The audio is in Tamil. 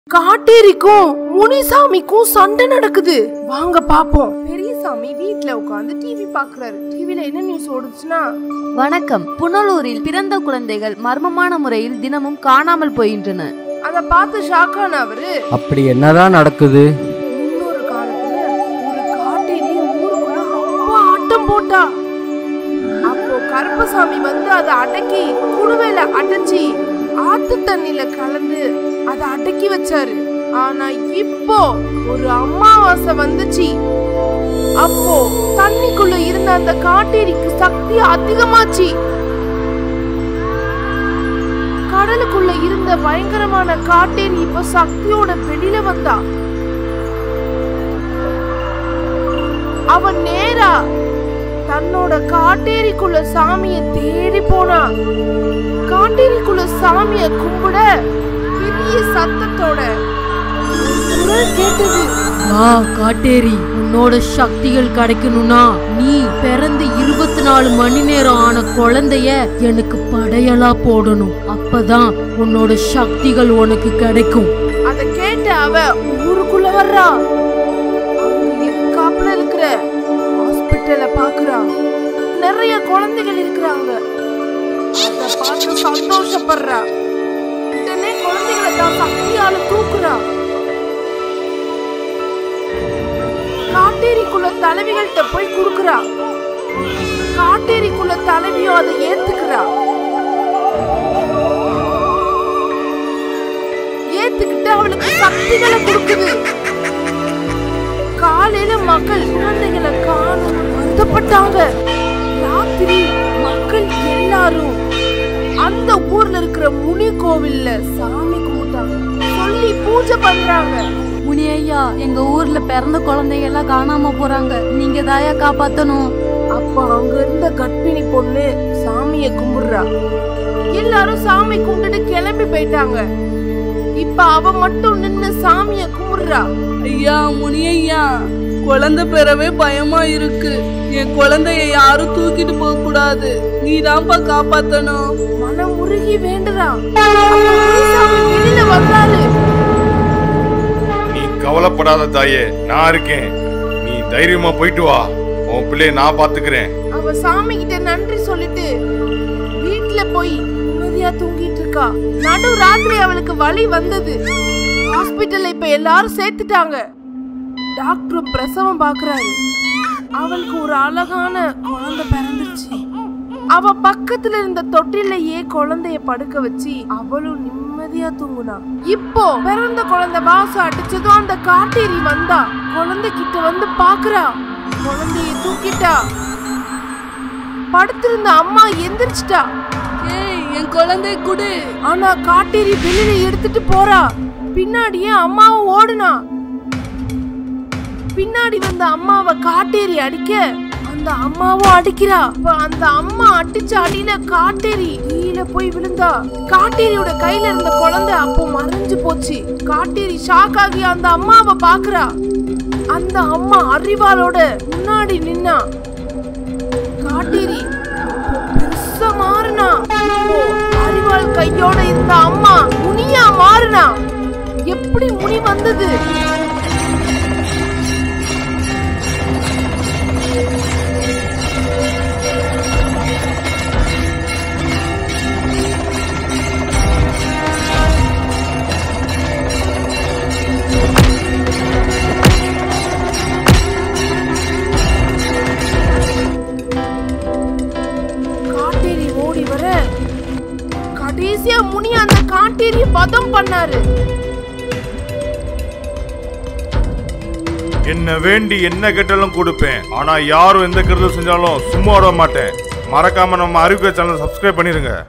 காட்டேரிக்கும் முனிசாமிக்கும் சண்டை நடக்குது. வாங்க பாப்போம். பெரியசாமி வீட்ல உட்கார்ந்து டிவி பாக்குறாரு. டிவில என்ன நியூஸ் ஓடுச்சுன்னா, வணக்கம், புனலூரில் பிறந்த குழந்தைகள் மர்மமான முறையில் தினமும் காணாமல் போகின்றன. அத பார்த்து ஷாக்கான அவரு, அப்படி என்னதான் நடக்குது? இன்னொரு காலத்துல ஒரு காட்டேரி ஊருக்குள்ள ரொம்ப ஆட்டம் போட்டா. அப்போ கருப்பசாமி வந்து அதை அடக்கி குடுவையில அடைச்சி ஆத்து தண்ணில கலந்து அதை அடக்கி வச்சாரு. ஆனா இப்போ ஒரு அமாவாசை வந்துச்சு. அப்போ தண்ணிக்குள்ள இருந்த அந்த காட்டேரிக்கு சக்தி அதிகமாச்சு. கடலுக்குள்ள இருந்த பயங்கரமான காட்டேரி இப்ப சக்தியோட வெளியில வந்தா. அவன் நேரா தன்னோட காட்டேரிக்குள்ள சாமிய தேடி போனா. காட்டேரிக்குள்ள சாமிய கும்பிட பெரிய சத்தத்தோட குரல் கேட்டது. காட்டேரி, உன்னோட சக்திகள் கிடைக்கணும்னா நீ பிறந்து 24 மணி நேரம் ஆன குழந்தைய எனக்கு படையலா போடணும். அப்பதான் உன்னோட சக்திகள் உனக்கு கிடைக்கும். அத கேட்ட அவ ஊருக்குள்ள வர்றா. காப்புல இருக்கிற ஹாஸ்பிட்டல பாக்குறா. நிறைய குழந்தைகள் இருக்கிறாங்க. அத பார்த்து சந்தோஷப்படுறா. உடனே குழந்தைகளை தான் சக்தியால தூக்குறா. காட்டேரிக்குள்ள தலைவிகள்கிட்ட போய் குடுக்குறா. காட்டேரிக்குள்ள தலைவியும் அதை ஏத்துக்கிறா. ஏத்துக்கிட்டு அவளுக்கு சக்திகளை கொடுக்குது. காலையில மக்கள் குழந்தைகளை காணும் வருத்தப்பட்டாங்க. ராத்திரி மக்கள் எல்லாரும் அந்த ஊர்ல இருக்கிற முனி கோவில்ல சாமி கும்பிட்டாங்க, சொல்லி பூஜை பண்றாங்க. முனி ஐயா, எங்க ஊர்ல பிறந்த குழந்தைங்க எல்லாம் காணாம போறாங்க, நீங்க தாயா காப்பாத்தணும். அப்ப அங்க இருந்த கர்ப்பிணி பொண்ணு சாமிய கும்பிடுறா. எல்லாரும் சாமி கும்பிட்டு கிளம்பி போயிட்டாங்க. இப்ப அவ மட்டும் நின்னு சாமிய கும்பிடுறா. ஐயா, முனி ஐயா, குழந்தை பெறவே பயமா இருக்கு. என் குழந்தைய யாரும் தூக்கிட்டு போக கூடாது, நீதான்ப்பா காப்பாத்தணும். மனம் உருகி வேண்டுறா. வெளியில வந்தாரு. நீ கவலைப்படாத தாயே, நான் இருக்கேன். நீ தைரியமா போயிட்டு வா. உன் பிள்ளைய நான் பாத்துக்கிறேன். அவ சாமி கிட்ட நன்றி சொல்லிட்டு வீட்டுல போய் நிம்மதியா தூங்கிட்டு இருக்கா. நடு ராத்திரி அவளுக்கு வலி வந்தது. ஹாஸ்பிட்டல்ல இப்ப எல்லாரும் சேர்த்துட்டாங்க. டாக்டர் பிரசவம் பாக்குறாரு. அவளுக்கு ஒரு அழகான குழந்தை பிறந்துச்சு. அவ பக்கத்துல இருந்த தொட்டிலேயே குழந்தைய படுக்க வச்சு அவளும் நிம்மதியா தூங்குனா. இப்போ பிறந்த குழந்தை வாசம் அடிச்சதும் அந்த காட்டேரி வந்தா. குழந்தை கிட்ட வந்து பாக்குறா. குழந்தைய தூக்கிட்டா. படுத்திருந்த அம்மா எந்திரிச்சிட்டா. ஏய், என் குழந்தை குடு. ஆனா காட்டேரி வெளியில எடுத்துட்டு போறா. பின்னாடியே அம்மாவும் ஓடுனா. பின்னாடி வந்த அம்மாவை காட்டேரி அடிக்க அந்த அம்மாவும் அடிக்கிறா. அந்த அம்மா அடிச்ச அடியில காட்டேரி கீழே போய் விழுந்தா. காட்டேரியோட கையில இருந்த குழந்தை அப்போ மறைஞ்சு போச்சு. காட்டேரி ஷாக் ஆகி அந்த அம்மாவை பாக்குறா. அந்த அம்மா அறிவாளோட முன்னாடி நின்னா. காட்டேரி பெருசா மாறினா. அறிவாள் கையோட இருந்த அம்மா முனியா மாறினா. எப்படி முனி வந்தது? காட்டேரி ஓடி வர கடைசியா முனி அந்த காட்டேரியை வதம் பண்ணாரு. என்ன வேண்டி என்ன கேட்டாலும் கொடுப்பேன். ஆனா யாரும் எந்த கருத்து செஞ்சாலும் சும்மா விட மாட்டேன். மறக்காம நம்ம அறிவிக்க சேனல் சப்ஸ்கிரைப் பண்ணிருங்க.